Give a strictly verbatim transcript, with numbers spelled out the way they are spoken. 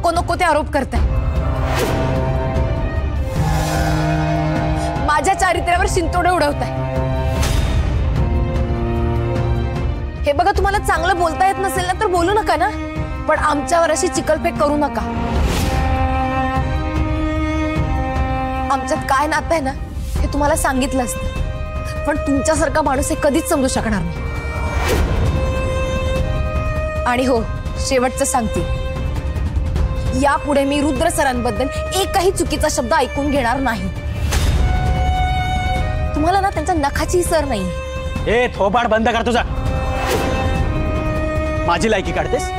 नको नको ते आरोप करताय। माझ्या चारित्र्यावर शिंतोडे उडवताय। हे बघा, तुम्हाला चांगलं बोलता येत नसेल ना तर बोलू नका ना, पण आमच्यावर अशी चिकलफेक करू नका। आमच्यात काय नातं आहे ना हे तुम्हाला सांगितलं असतं, पण तुमच्यासारखा माणूस हे कधीच समजू शकणार नाही। आणि हो, शेवटचं सांगते, यापुढे मी रुद्र सरांबद्दल एकही चुकीचा शब्द ऐकून घेणार नाही। तुम्हाला ना त्यांच्या नखाची सर नाही। ए थोबाड बंद कर तुझा। माझी लायकी काढतेस?